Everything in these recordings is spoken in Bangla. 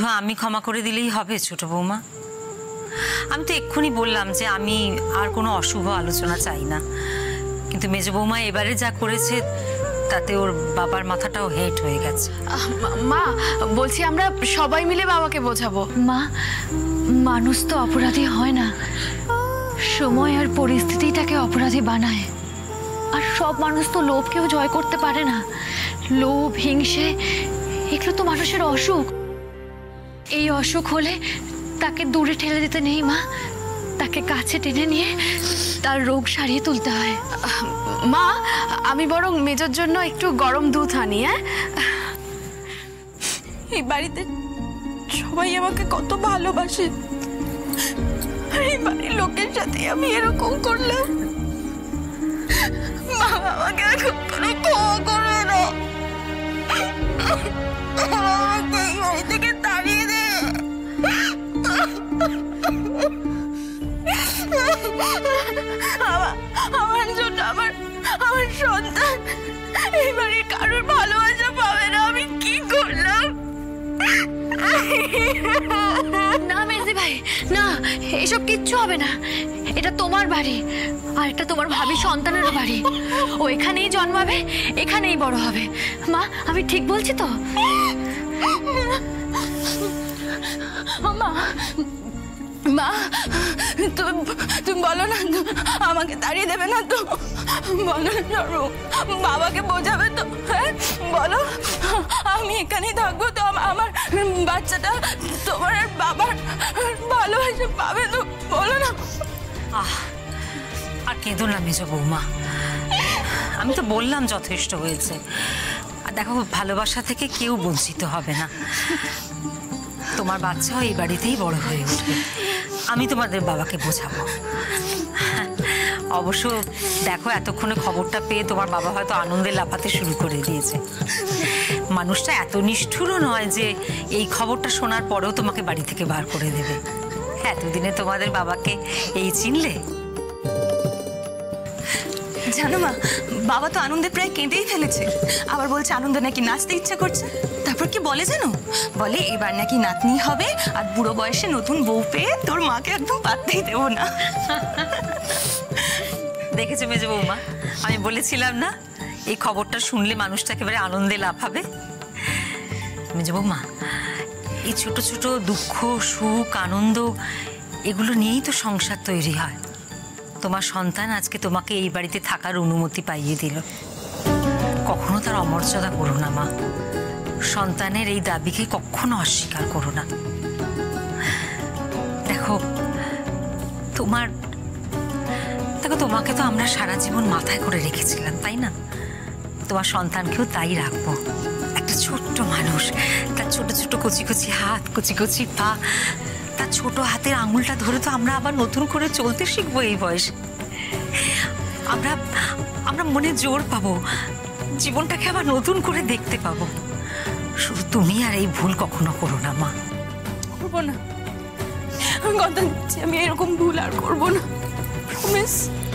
শুধু আমি ক্ষমা করে দিলেই হবে ছোট বৌমা? আমি তো এক্ষুনি বললাম যে আমি আর কোনো অশুভ আলোচনা চাই না, কিন্তু মেজ বৌমা এবারে যা করেছে তাতে ওর বাবার মাথাটাও হেট হয়ে গেছে। মা বলছি আমরা সবাই মিলে বাবাকে বোঝাবো। মা, মানুষ তো অপরাধী হয় না, সময় আর পরিস্থিতি তাকে অপরাধী বানায়। আর সব মানুষ তো লোভকেও জয় করতে পারে না। লোভ, হিংসে এগুলো তো মানুষের অসুখ। এই অসুখ হলে তাকে দূরে ঠেলে দিতে নেই মা, তাকে কাছে টেনে নিয়ে তার রোগ সারিয়ে তুলতে হয়। মা আমি বরং মেজর জন্য একটু গরম দুধ আনি। এই বাড়িতে সবাই আমাকে কত ভালোবাসে, এই বাড়ির লোকের সাথে আমি এরকম করলাম। মা আমাকে এখন কোনো ক্ষমা করে দাও, আমাকে এই বাড়ি থেকে তাড়িয়ে দে। আমার জন্য আমার সন্তান এই বাড়ির কারোর ভালোবাসা পাবে না। আমি কি করলাম? না মেজি ভাই, না, এসব কিচ্ছু হবে না। এটা তোমার বাড়ি, আর এটা তোমার ভাবি সন্তানেরও বাড়ি। ও এখানেই জন্মাবে, এখানেই বড় হবে। মা, আমি ঠিক বলছি তো? মা মা তুমি বলো না, আমাকে তাড়িয়ে দেবে না তো? বলো না, বাবাকে বোঝাবে তো? হ্যাঁ বলো, আমি এখানেই থাকবো তো? আমার বাচ্চাটা তোমার আর বাবার ভালোবাসা পাবে তো? বলো না। আর কেঁদো না মেজ বৌমা, আমি তো বললাম যথেষ্ট হয়েছে। আর দেখো, ভালোবাসা থেকে কেউ বঞ্চিত হবে না। তোমার বাচ্চাও এই বাড়িতেই বড় হয়ে উঠবে, আমি তোমাদের বাবাকে বোঝাবো। অবশ্য দেখো, এতক্ষণে খবরটা পেয়ে তোমার বাবা হয়তো আনন্দে লাফাতে শুরু করে দিয়েছে। মানুষটা এত নিষ্ঠুরও নয় যে এই খবরটা শোনার পরেও তোমাকে বাড়ি থেকে বার করে দেবে। এতদিনে তোমাদের বাবাকে এই চিনলে? জানো মা, বাবা তো আনন্দে প্রায় কেঁদেই ফেলেছে। আবার বলছে আনন্দে নাকি নাচতে ইচ্ছা করছে। তারপর কি বলে জানো? বলে এবার নাকি নাতনি হবে, আর বুড়ো বয়সে নতুন বউ পেয়ে তোর মাকে একদম পাততেই দেবো না। দেখেছো মেজ বৌমা, আমি বলেছিলাম না এই খবরটা শুনলে মানুষটা একেবারে আনন্দে লাফাবে। মেজ বৌমা, এই ছোট ছোট দুঃখ, সুখ, আনন্দ এগুলো নিয়েই তো সংসার তৈরি হয়। তোমার সন্তান আজকে তোমাকে এই বাড়িতে থাকার অনুমতি পাইয়ে দিল। কখনো তার অমর্যাদা করো না মা, সন্তানের এই দাবিকে কখনো অস্বীকার করো না। দেখো তোমাকে তো আমরা সারা জীবন মাথায় করে রেখেছিলাম, তাই না? তোমার সন্তানকেও তাই রাখবো। একটা ছোট্ট মানুষ, তার ছোট ছোট কচি কচি হাত, কচি কচি পা, তার ছোট হাতের আঙুলটা ধরে তো আমরা আবার নতুন করে চলতে শিখবো। এই বয়সে আমরা মনে জোর পাবো, জীবনটাকে আবার নতুন করে দেখতে পাবো। শুধু তুমি আর এই ভুল কখনো করো না মা। করবো না, কথা দিচ্ছি আমি এরকম ভুল আর করবো না। প্রমিস।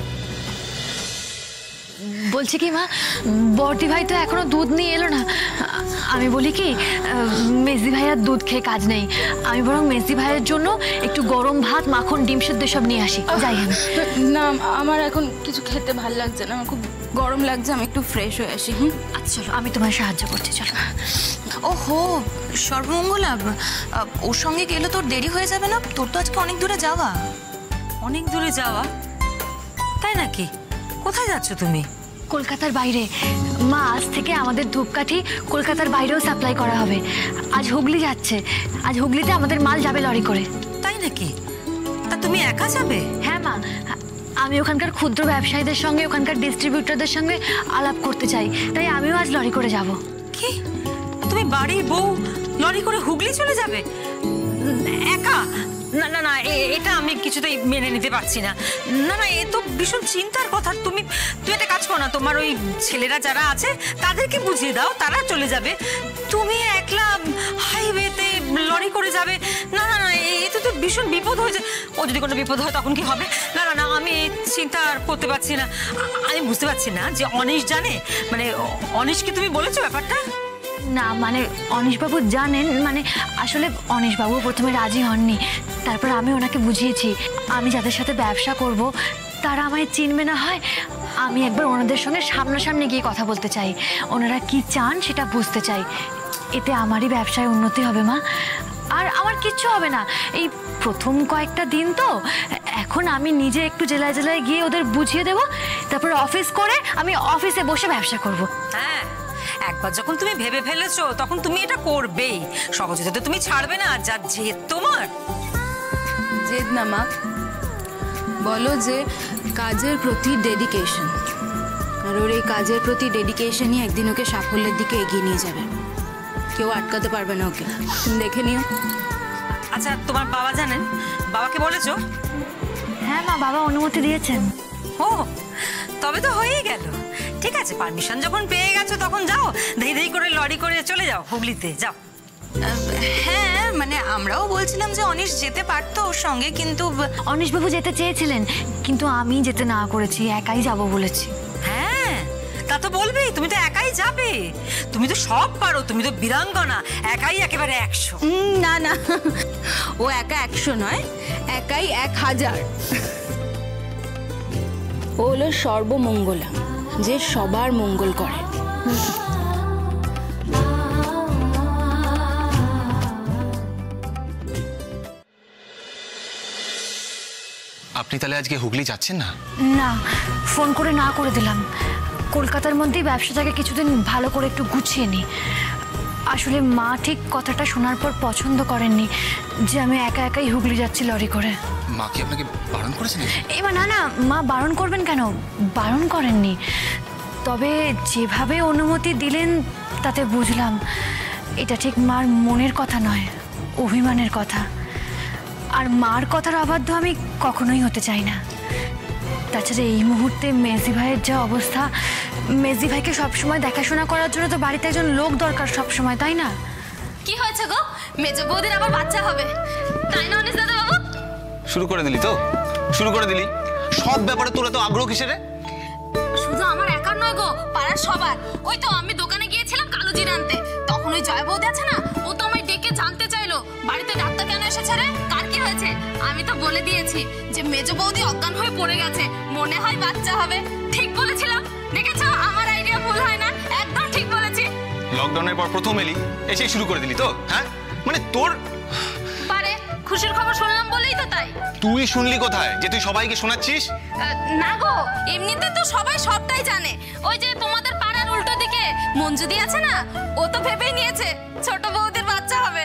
বলছি কি মা, বর্দি ভাই তো এখনো দুধ নিয়ে এলো না। আমি বলি কি, মেজি ভাইয়ের দুধ খেয়ে কাজ নেই, আমি বরং মেজি ভাইয়ের জন্য একটু গরম ভাত, মাখন, ডিম সেদ্ধ সব নিয়ে আসি। যাই আমি। না, আমার এখন কিছু খেতে ভাল লাগছে না, আমার খুব গরম লাগছে, আমি একটু ফ্রেশ হয়ে আসি। আচ্ছা চলো, আমি তোমায় সাহায্য করছি, চলো। ওহো সর্বমঙ্গলা, ওর সঙ্গে গেলে তোর দেরি হয়ে যাবে না? তোর তো আজকে অনেক দূরে যাওয়া। অনেক দূরে যাওয়া? তাই নাকি? কোথায় যাচ্ছ তুমি? কলকাতার বাইরে মা। আজ থেকে আমাদের ধূপকাঠি কলকাতার বাইরেও সাপ্লাই করা হবে। আজ হুগলি যাচ্ছে, আজ হুগলিতে আমাদের মাল যাবে লরি করে। তাই নাকি? তা তুমি একা যাবে? হ্যাঁ মা, আমি ওখানকার ক্ষুদ্র ব্যবসায়ীদের সঙ্গে, ওখানকার ডিস্ট্রিবিউটরদের সঙ্গে আলাপ করতে চাই, তাই আমিও আজ লরি করে যাব। কি, তুমি বাড়ির বউ লরি করে হুগলি চলে যাবে একা? না না না, এটা আমি কিছুতেই মেনে নিতে পারছি না। না না, এ তো ভীষণ চিন্তার কথা। তুমি একটা কাজ করো না, তোমার ওই ছেলেরা যারা আছে তাদেরকে বুঝিয়ে দাও, তারা চলে যাবে। তুমি একলা হাইওয়েতে লরি করে যাবে? না না না, এতে তো ভীষণ বিপদ হয়েছে। ও যদি কোনো বিপদ হয় তখন কি হবে? না না না, আমি চিন্তা করতে পারছি না। আমি বুঝতে পারছি না যে অনিশ জানে, মানে অনিশকে তুমি বলেছো ব্যাপারটা? না মানে অনিশবাবু জানেন, মানে আসলে অনিশবাবু প্রথমে রাজি হননি, তারপর আমি ওনাকে বুঝিয়েছি আমি যাদের সাথে ব্যবসা করব তারা আমায় চিনবে না হয়, আমি একবার ওনাদের সঙ্গে সামনাসামনি গিয়ে কথা বলতে চাই, ওনারা কি চান সেটা বুঝতে চাই, এতে আমারই ব্যবসায় উন্নতি হবে মা। আর আমার কিচ্ছু হবে না, এই প্রথম কয়েকটা দিন তো, এখন আমি নিজে একটু জেলায় জেলায় গিয়ে ওদের বুঝিয়ে দেবো, তারপর অফিস করে আমি অফিসে বসে ব্যবসা করব। হ্যাঁ, একবার যখন তুমি ভেবে ফেলেছো তখন তুমি এটা করবেই, সহজে তো তুমি ছাড়বে না, যা জেদ তোমার। জেদ না মা, বলো যে কাজের প্রতি ডেডিকেশন, আর ওর এই কাজের প্রতি ডেডিকেশনই একদিন ওকে সাফল্যের দিকে এগিয়ে নিয়ে যাবে, কেউ আটকাতে পারবে না ওকে, তুমি দেখে নিও। আচ্ছা, তোমার বাবা জানেন? বাবাকে বলেছো? হ্যাঁ মা, বাবা অনুমতি দিয়েছেন। ও, তবে তো হয়েই গেল। ঠিক আছে, পারমিশন যখন পেয়ে গেছো তখন যাও, ধীরে ধীরে করে লরি করে চলে যাও হুগলিতে, যাও। হ্যাঁ মানে আমরাও বলছিলাম যে অনিশ যেতে পারতো ওর সঙ্গে, কিন্তু অনিশবাবু যেতে চেয়েছিলেন, কিন্তু আমি যেতে না করেছি, একাই যাব বলেছি। হ্যাঁ, তা তো বলবেই, তুমি তো একাই যাবে, তুমি তো সব পারো, তুমি তো বীরাঙ্গনা, একাই একেবারে 100। না না, ও একা 100 নয়, একাই 1000। ও হলো সর্বমঙ্গলা, যে সবার মঙ্গল করে। আপনি তাহলে আজকে হুগলি যাচ্ছেন না? না, ফোন করে না করে দিলাম, কলকাতার মধ্যেই ব্যবসাটাকে কিছুদিন ভালো করে একটু গুছিয়ে নিই। আসলে মা ঠিক কথাটা শোনার পর পছন্দ করেননি যে আমি একা একাই হুগলি যাচ্ছি লরি করে। মা কি আপনাকে বারণ করেছেন? এবার না না, মা বারণ করবেন কেন, বারণ করেননি, তবে যেভাবে অনুমতি দিলেন তাতে বুঝলাম এটা ঠিক মার মনের কথা নয়, অভিমানের কথা, আর মার কথার অবাধ্য আমি কখনোই হতে চাই না। তাছাড়া এই মুহূর্তে মেজি ভাইয়ের যা অবস্থা, মেজি ভাইকে সবসময় দেখাশোনা করার জন্য তো বাড়িতে একজন লোক দরকার সবসময়, তাই না? কি হয়েছে গো, মেজো বৌদির আবার বাচ্চা হবে, তাই না অনিশ দাদা বাবু? শুরু করে দিলি তো, শুরু করে দিলি, সব ব্যাপারে তোরা তো আগ্রহ কিসের রে? শুধু আমার একার নয় গো, পাড়ার সবার। ওই তো আমি দোকানে গিয়েছিলাম কালো জিরা আনতে, তখন ওই জয় বৌদি আছে না, ও তো আমায় ডেকে জানতে চাইলো বাড়িতে ডাক্তার কেন এসেছে রে, কার কি হয়েছে। আমি তো বলে দিয়েছি যে মেজো বৌদি অজ্ঞান হয়ে পড়ে গেছে, মনে হয় বাচ্চা হবে। ঠিক বলেছিলাম, দেখেছো আমার আইডিয়া ভুল হয় না, একদম ঠিক বলেছি। লকডাউনের পর প্রথম এলি, এসেই শুরু করে দিলি তো? হ্যাঁ মানে তোর পারে খুশির খবর শুনলাম বলেই তো তাই। তুই শুনলি কোথায় যে তুই সবাইকে শোনাচ্ছিস? না গো, এমনিতে তো সবাই সবটাই জানে। ওই যে তোমাদের পাড়ার উল্টো দিকে মঞ্জুদি আছে না, ও তো ভেবেই নিয়েছে ছোট বৌদির বাচ্চা হবে।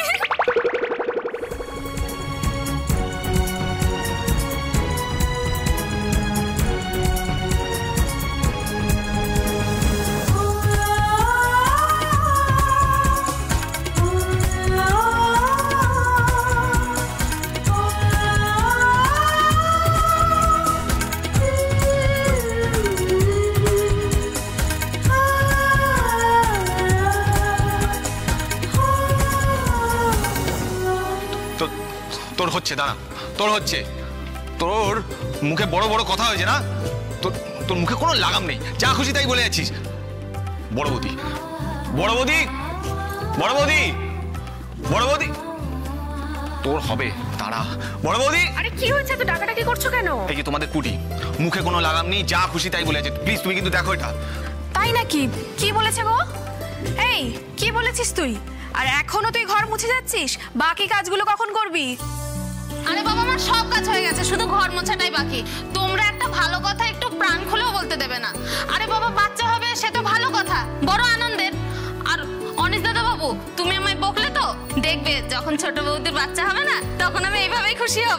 তোর হচ্ছে, দাঁড়া, তোর হচ্ছে, তোর মুখে বড় বড় কথা হয়েছে না, তোর মুখে কোনো লাগাম নেই, যা খুশি তাই বলে যাচ্ছিস। বড় বৌদি, বড় বৌদি, বড় বৌদি, বড় বৌদি, তোর হবে, দাঁড়া। বড় বৌদি, আরে কি হয়েছে, তো ডাকাডাকি করছো কেন? এই যে তোমাদের পুটি, মুখে কোনো লাগাম নেই, যা খুশি তাই বলে যাচ্ছে, প্লিজ তুমি কিন্তু দেখো এটা। তাই নাকি? কি বলেছে গো? এই কি বলেছিস তুই? আর এখনো তুই ঘর মুছে যাচ্ছিস, বাকি কাজগুলো কখন করবি? আরে বাবা, আমার সব কাজ হয়ে গেছে, শুধু ঘর মোছাটাই বাকি। তোমরা একটা ভালো কথা একটু প্রাণ খুলেও বলতে দেবে না। আরে বাবা, বাচ্চা হবে সে তো ভালো কথা, বড় আনন্দের। আর অনিশ দাদা বাবু, তুমি আমায় বকলে তো, দেখবে যখন ছোট বৌদির বাচ্চা হবে না, তখন আমি এইভাবেই খুশি হব।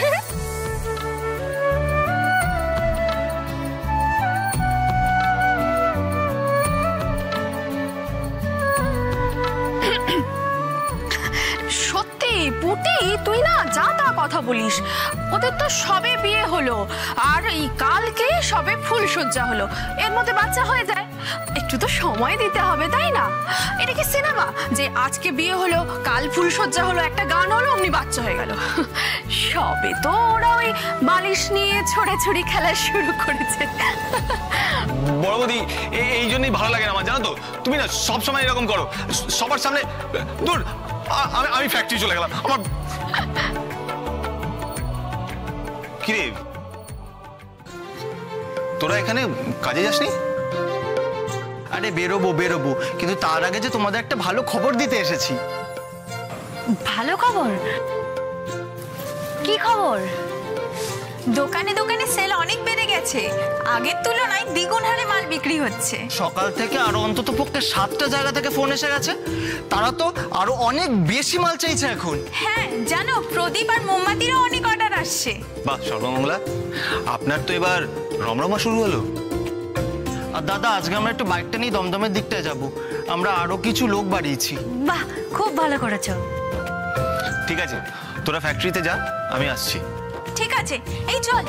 সত্যি পুটি, তুই না যা তা কথা বলিস। ওদের তো সবে বিয়ে হলো, আর এই কালকে সবে ফুলসজ্জা হলো, এর মধ্যে বাচ্চা হয়ে যায়। একটু তো সময় দিতে হবে, তাই না? এটা কি সিনেমা যে আজকে বিয়ে হলো, কাল ফুলসজ্জা হলো, একটা গান হলো, অমনি বাচ্চা হয়ে গেল? সবে তো ওরা ওই বালিশ নিয়ে ছোড়াছুড়ি খেলা শুরু করেছে। বড় বৌদি, এই জন্যই ভালো লাগে না আমার, জানো তো? তুমি না সব সময় এরকম করো, সবার সামনে। দূর, আমি ফ্যাক্টরি চলে গেলাম। আমার কিরে, তোরা এখানে কাজে যাসনি? আরে বেরোবো, কিন্তু তার আগে যে তোমাদের একটা ভালো খবর দিতে এসেছি। ভালো খবর? কি খবর? দোকানে দোকানে সেল অনেক বেড়ে গেছে, আগের তুলনায় দ্বিগুণ হারে মাল বিক্রি হচ্ছে। সকাল থেকে আরো অন্তত পক্ষে 7টা জায়গা থেকে ফোন এসে গেছে, তারা তো আরো অনেক বেশি মাল চাইছে এখন। হ্যাঁ জানো, প্রদীপ আর মোমবাতিরও অনেক অর্ডার আসছে। বাহ সর্বমঙ্গলা, আপনার তো এবার রমরমা শুরু হলো। আর দাদা, আজকে আমরা একটু বাইকটা নিয়ে দমদমের দিকটায় যাব, আমরা আরো কিছু লোক বাড়িয়েছি। বাহ, খুব ভালো করেছো। ঠিক আছে, তোরা ফ্যাক্টরিতে যা, আমি আসছি। ঠিক আছে, এই চল।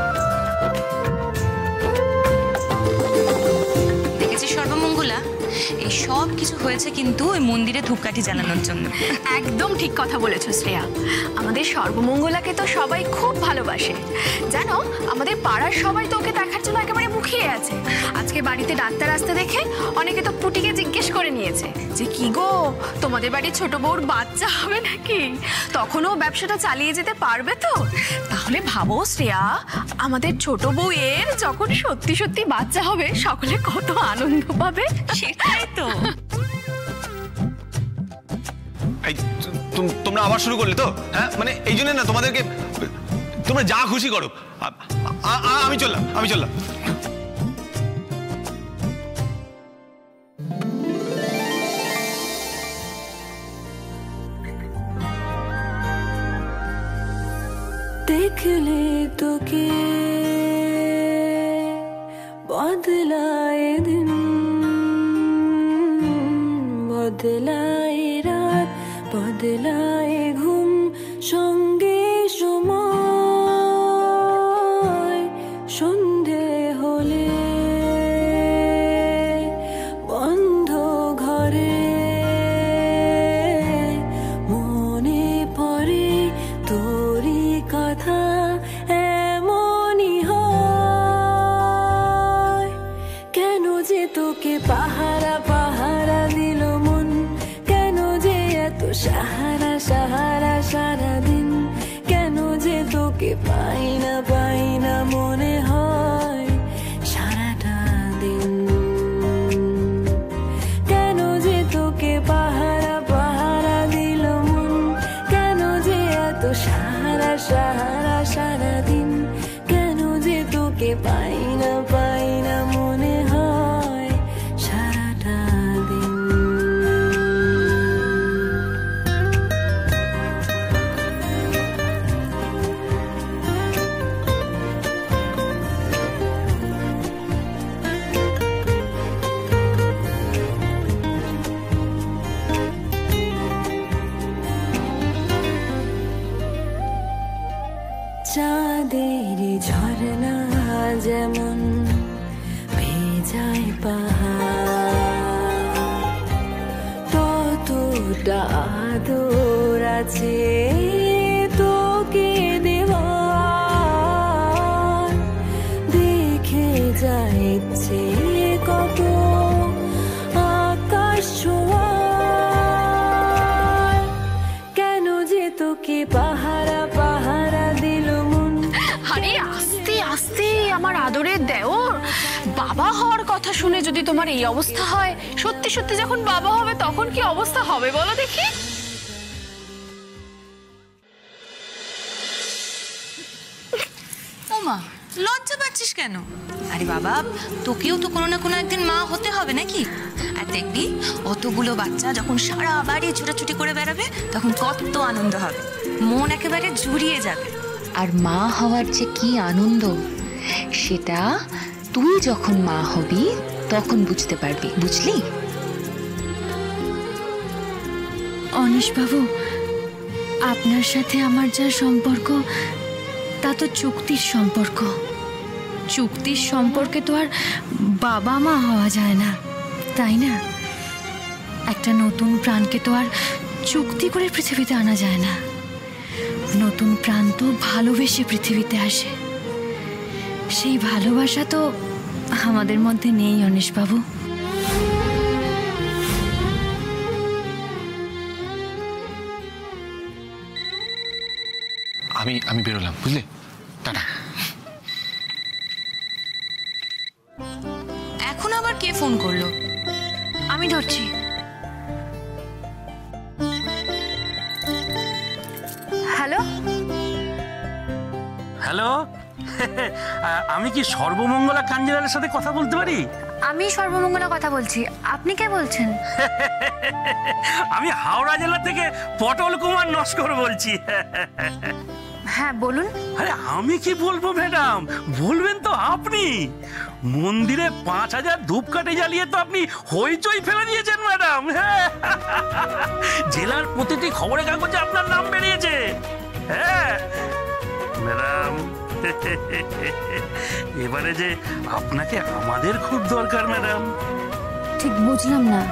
দেখেছিস সর্বমঙ্গলা, এই সব কিছু হয়েছে কিন্তু ওই মন্দিরে ধূপকাঠি জ্বালানোর জন্য। একদম ঠিক কথা বলেছো শ্রেয়া। আমাদের সর্বমঙ্গলাকে তো সবাই খুব ভালোবাসে, জানো? আমাদের পাড়ার সবাই তো ওকে দেখার জন্য একেবারে মুখিয়ে আছে। আজকে বাড়িতে ডাক্তার আসতে দেখে অনেকে তো পুটিকে জিজ্ঞেস করে নিয়েছে যে কি গো, তোমাদের বাড়ির ছোট বউর বাচ্চা হবে নাকি? তখনও ব্যবসাটা চালিয়ে যেতে পারবে তো? তাহলে ভাবো শ্রেয়া, আমাদের ছোট বউয়ের যখন সত্যি সত্যি বাচ্চা হবে, সকলে কত আনন্দ পাবে। সেটাই তো। এই তোমরা আবার শুরু করলে তো? হ্যাঁ, মানে এই জন্য না তোমাদেরকে, তোমরা যা খুশি করো। আমি চললাম। देखले तो के बदलाए दिन, बदलाए रात, बदलाए घुम, संगे समय सन्धे होले बंध घरे मने पड़े तोरी कथा एमनी हय केन जे तोके पाहारा पाहारा दिल मन केन जे एत साहारा साहारा सारा दिन केन जे तोके पाई ना मने हय साराटा दिन केन जे तोके पाहारा पाहारा दिल मन केन जे एत साहारा साहारा सारा दिन केन जे तोके पाई ना मने हय साराटा दिन। চাঁদের ঝরনা যেমন ভেজায় পাহাড়, ততটা আদর আছে তোকে দেওয়ার। দেখে যাচ্ছে কত আকাশ ছোঁয়ার, কেন যে তোকে পাহারা পাহারা দিল মন। আরে আস্তে আস্তে আমার আদরের দেওর, বাবা হওয়ার কথা শুনে যদি তোমার এই অবস্থা হয়, সত্যি সত্যি যখন বাবা হবে তখন কি অবস্থা হবে বলো দেখি? ওমা, লজ্জা পাচ্ছিস কেন? আরে বাবা, তোকেও তো কোনো না কোনো একদিন মা হতে হবে নাকি? আর দেখবি অতগুলো বাচ্চা যখন সারা বাড়ি ছুটাছুটি করে বেড়াবে, তখন কত আনন্দ হবে, মন একেবারে জুড়িয়ে যাবে। আর মা হওয়ার যে কি আনন্দ, সেটা তুই যখন মা হবি তখন বুঝতে পারবি, বুঝলি? অনিশবাবু, আপনার সাথে আমার যা সম্পর্ক তা তো চুক্তির সম্পর্ক। চুক্তির সম্পর্কে তো আর বাবা মা হওয়া যায় না, তাই না? একটা নতুন প্রাণকে তো আর চুক্তি করে পৃথিবীতে আনা যায় না। নতুন প্রাণ তো ভালোবেসে পৃথিবীতে আসে। সেই ভালোবাসা তো আমাদের মধ্যে নেই অনিশবাবু। আমি বেরোলাম, বুঝলে? টাটা। এখন আবার কে ফোন করলো? আমি ধরছি। হ্যালো হ্যালো, আমি কি সর্বমঙ্গলা কাঞ্জিলালের সাথে কথা বলতে পারি? আমি সর্বমঙ্গলা কথা বলছি। আপনি কে বলছেন? আমি হাওড়া জেলা থেকে পটল কুমার নস্কর বলছি। হ্যাঁ বলুন। আরে আমি কি বলবো ম্যাডাম, বলবেন তো আপনি। মন্দিরে 5000 ধূপকাঠি জ্বালিয়ে তো আপনি হইচই ফেলে দিয়েছেন ম্যাডাম। জেলার প্রতিটি খবরের কাগজে আপনার নাম বেরিয়েছে। হ্যাঁ ম্যাডাম, এবারে যে আপনাকে আমাদের খুব দরকার ম্যাডাম। ঠিক বুঝলাম না।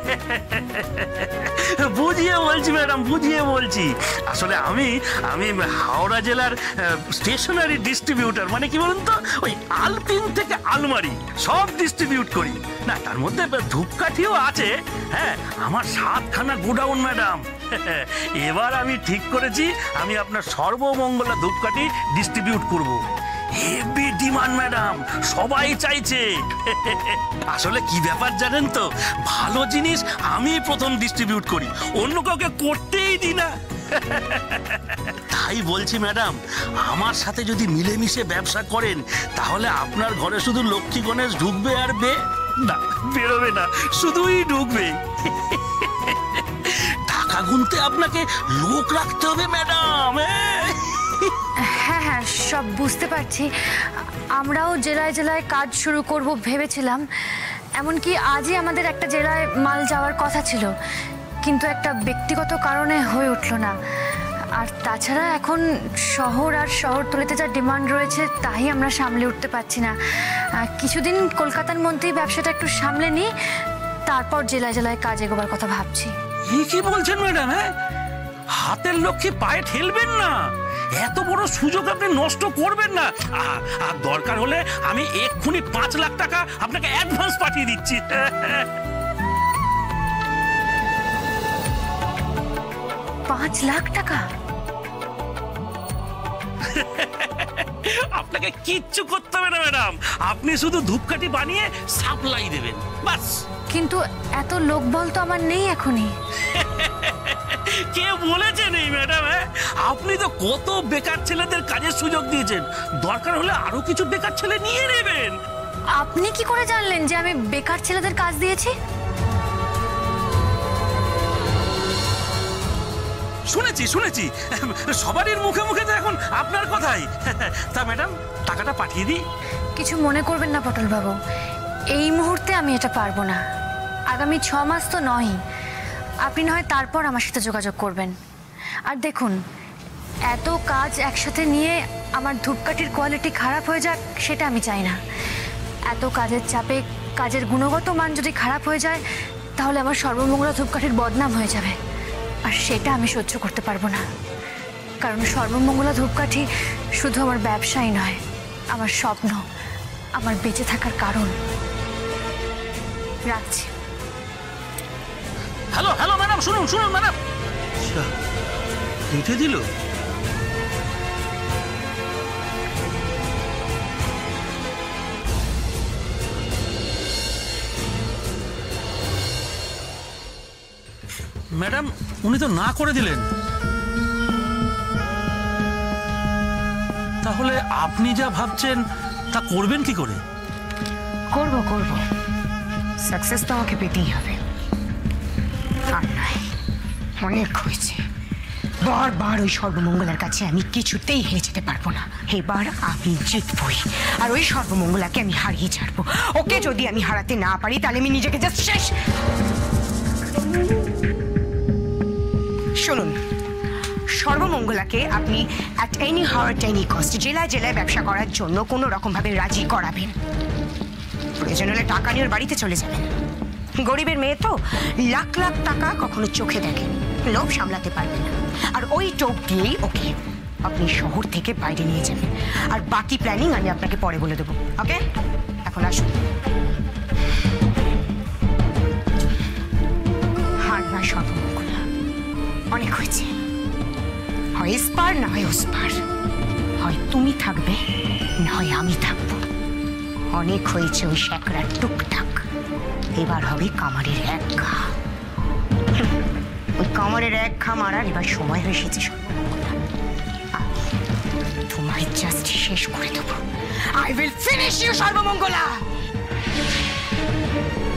বুঝিয়ে বলছি ম্যাডাম, বুঝিয়ে বলছি। আসলে আমি হাওড়া জেলার স্টেশনারি ডিস্ট্রিবিউটার, মানে কি বলুন তো, ওই আলপিন থেকে আলমারি সব ডিস্ট্রিবিউট করি। না তার মধ্যে ধূপকাঠিও আছে। হ্যাঁ আমার 7খানা গোডাউন ম্যাডাম। এবার আমি ঠিক করেছি আমি আপনার সর্বমঙ্গলা ধূপকাঠি ডিস্ট্রিবিউট করব। হেভি ডিমান্ড ম্যাডাম, সবাই চাইছে। আসলে কি ব্যাপার জানেন তো, ভালো জিনিস আমি প্রথম ডিস্ট্রিবিউট করি, অন্য কাউকে করতেই দিই না। তাই বলছি ম্যাডাম, আমার সাথে যদি মিলেমিশে ব্যবসা করেন তাহলে আপনার ঘরে শুধু লক্ষ্মী গণেশ ঢুকবে আর না বেরোবে না, শুধুই ঢুকবে। টাকা গুনতে আপনাকে লোক রাখতে হবে ম্যাডাম। হ্যাঁ হ্যাঁ সব বুঝতে পারছি। আমরাও জেলায় জেলায় কাজ শুরু করব ভেবেছিলাম। এমনকি আজই আমাদের একটা জেলায় মাল যাওয়ার কথা ছিল, কিন্তু একটা ব্যক্তিগত কারণে হয়ে উঠল না। আর তাছাড়া এখন শহর আর শহরতলিতে যা ডিমান্ড রয়েছে তাই আমরা সামলে উঠতে পারছি না। কিছুদিন কলকাতার মধ্যেই ব্যবসাটা একটু সামলে নিই, তারপর জেলায় জেলায় কাজ এগোবার কথা ভাবছি। কি বলছেন ম্যাডাম? হ্যাঁ হাতের লক্ষ্যে পায়ে ঠেলবেন না, এত বড় সুযোগ আপনি নষ্ট করবেন না। আর দরকার হলে আমি এক্ষুনি 5 লাখ টাকা আপনাকে অ্যাডভান্স পাঠিয়ে দিচ্ছি। 5 লাখ টাকা? আপনাকে কিচ্ছু করতে হবে না ম্যাডাম, আপনি শুধু ধূপকাঠি বানিয়ে সাপ্লাই দেবেন বাস। কিন্তু এত লোকবল তো আমার নেই এখনই। কে বলেছে নেই ম্যাডাম? আপনি তো কত বেকার ছেলেদের কাজের সুযোগ দিয়েছেন, দরকার হলে আরো কিছু বেকার ছেলে নিয়ে নেবেন। আপনি কি করে জানলেন যে আমি বেকার ছেলেদের কাজ দিয়েছি? শুনেছি সবারই মুখে মুখে তো এখন আপনার কথাই। তা ম্যাডাম টাকাটা পাঠিয়ে দিই। কিছু মনে করবেন না পটল বাবু, এই মুহূর্তে আমি এটা পারবো না। আগামী 6 মাস তো নয়, আপনি না হয় তারপর আমার সাথে যোগাযোগ করবেন। আর দেখুন, এত কাজ একসাথে নিয়ে আমার ধূপকাঠির কোয়ালিটি খারাপ হয়ে যাক সেটা আমি চাই না। এত কাজের চাপে কাজের গুণগত মান যদি খারাপ হয়ে যায় তাহলে আমার সর্বমঙ্গলা ধূপকাঠির বদনাম হয়ে যাবে, আর সেটা আমি সহ্য করতে পারবো না। কারণ সর্বমঙ্গলা ধূপকাঠি শুধু আমার ব্যবসাই নয়, আমার স্বপ্ন, আমার বেঁচে থাকার কারণ। রাখছি। হ্যালো ম্যাডাম, শুনুন ম্যাডাম। কেটে দিল। ম্যাডাম উনি তো না করে দিলেন। তাহলে আপনি যা ভাবছেন তা করবেন কি করে? করব সাকসেস তো আমাকে পেতেই হবে। আর নয়, অনেক হয়েছে। বারবার ওই সর্বমঙ্গলার কাছে আমি কিছুতেই হেরে যেতে পারবো না। এবার আমি জিতবই, আর ওই সর্বমঙ্গলাকে আমি হারিয়ে ছাড়বো। ওকে যদি আমি হারাতে না পারি তাহলে আমি নিজেকে জাস্ট শেষ। শুনুন, সর্বমঙ্গলাকে আপনি at any how at any cost জেলায় জেলায় ব্যবসা করার জন্য কোনো রকমভাবে রাজি করাবেন। প্রয়োজন হলে টাকা নিয়ে ওর বাড়িতে চলে যাবেন। গরিবের মেয়ে তো লাখ লাখ টাকা কখনো চোখে দেখেন, লোভ সামলাতে পারবে না। আর ওই টোপ দিয়েই ওকে আপনি শহর থেকে বাইরে নিয়ে যাবেন। আর বাকি প্ল্যানিং আমি আপনাকে পরে বলে দেবো। ওকে, এখন আসুন। আর না সর্বমঙ্গলা, অনেক হয়েছে। হয় এসপার না হয় ওসপার, হয় তুমি থাকবে না হয় আমি থাকবো। অনেক হয়েছে ওই শ্যাকরার টুকটাক, এবার হবে কামারের এক ঘা। ওই কামারের এক ঘা মারার এবার সময় হয়ে এসেছে সর্বমঙ্গলা। তোমার জাস্ট শেষ করে দেবো। I will finish you Sarbamangala.